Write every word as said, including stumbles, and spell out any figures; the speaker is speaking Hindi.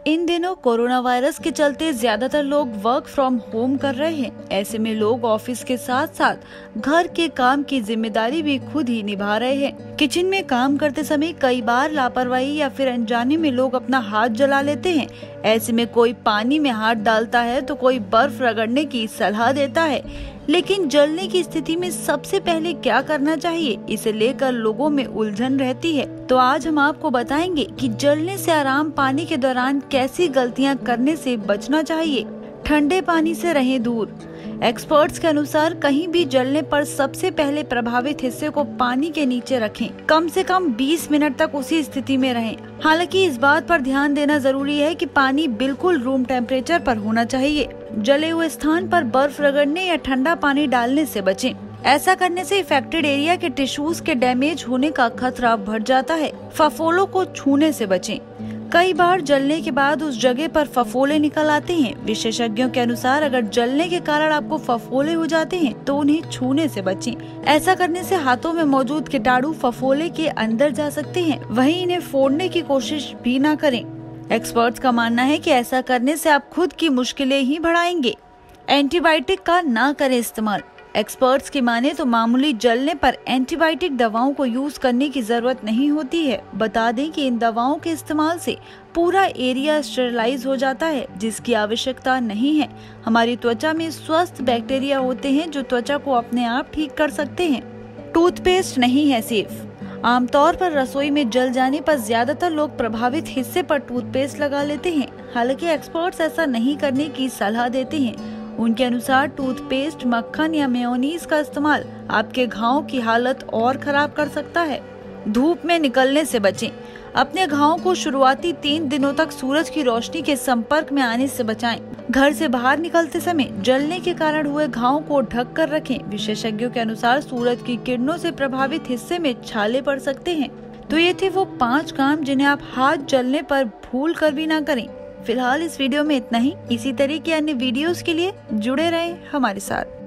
इन दिनों कोरोना वायरस के चलते ज्यादातर लोग वर्क फ्रॉम होम कर रहे हैं। ऐसे में लोग ऑफिस के साथ साथ घर के काम की जिम्मेदारी भी खुद ही निभा रहे हैं। किचन में काम करते समय कई बार लापरवाही या फिर अनजाने में लोग अपना हाथ जला लेते हैं। ऐसे में कोई पानी में हाथ डालता है तो कोई बर्फ रगड़ने की सलाह देता है, लेकिन जलने की स्थिति में सबसे पहले क्या करना चाहिए, इसे लेकर लोगों में उलझन रहती है। तो आज हम आपको बताएंगे कि जलने से आराम पाने के दौरान कैसी गलतियां करने से बचना चाहिए। ठंडे पानी से रहें दूर। एक्सपर्ट्स के अनुसार कहीं भी जलने पर सबसे पहले प्रभावित हिस्से को पानी के नीचे रखें। कम से कम बीस मिनट तक उसी स्थिति में रहें। हालांकि इस बात पर ध्यान देना जरूरी है कि पानी बिल्कुल रूम टेम्परेचर पर होना चाहिए। जले हुए स्थान पर बर्फ रगड़ने या ठंडा पानी डालने से बचें। ऐसा करने से इफेक्टेड एरिया के टिश्यूज के डैमेज होने का खतरा बढ़ जाता है। फफोलों को छूने से बचें। कई बार जलने के बाद उस जगह पर फफोले निकल आते हैं। विशेषज्ञों के अनुसार अगर जलने के कारण आपको फफोले हो जाते हैं तो उन्हें छूने से बचें। ऐसा करने से हाथों में मौजूद कीटाणु फफोले के अंदर जा सकते हैं। वहीं इन्हें फोड़ने की कोशिश भी न करें। एक्सपर्ट्स का मानना है कि ऐसा करने से आप खुद की मुश्किलें ही बढ़ाएंगे। एंटीबायोटिक का ना करें इस्तेमाल। एक्सपर्ट्स की माने तो मामूली जलने पर एंटीबायोटिक दवाओं को यूज करने की जरूरत नहीं होती है। बता दें कि इन दवाओं के इस्तेमाल से पूरा एरिया स्टेरिलाइज हो जाता है, जिसकी आवश्यकता नहीं है। हमारी त्वचा में स्वस्थ बैक्टीरिया होते हैं जो त्वचा को अपने आप ठीक कर सकते हैं। टूथपेस्ट नहीं है सेफ। आमतौर पर रसोई में जल जाने पर ज्यादातर लोग प्रभावित हिस्से पर टूथपेस्ट लगा लेते हैं। हालांकि एक्सपर्ट्स ऐसा नहीं करने की सलाह देते हैं। उनके अनुसार टूथपेस्ट, मक्खन या मेयोनीज का इस्तेमाल आपके घावों की हालत और खराब कर सकता है। धूप में निकलने से बचें। अपने घावों को शुरुआती तीन दिनों तक सूरज की रोशनी के संपर्क में आने से बचाएं। घर से बाहर निकलते समय जलने के कारण हुए घावों को ढक कर रखें। विशेषज्ञों के अनुसार सूरज की किरणों से प्रभावित हिस्से में छाले पड़ सकते हैं। तो ये थे वो पाँच काम जिन्हें आप हाथ जलने पर भूल कर भी ना करें। फिलहाल इस वीडियो में इतना ही। इसी तरह के अन्य वीडियोस के लिए जुड़े रहें हमारे साथ।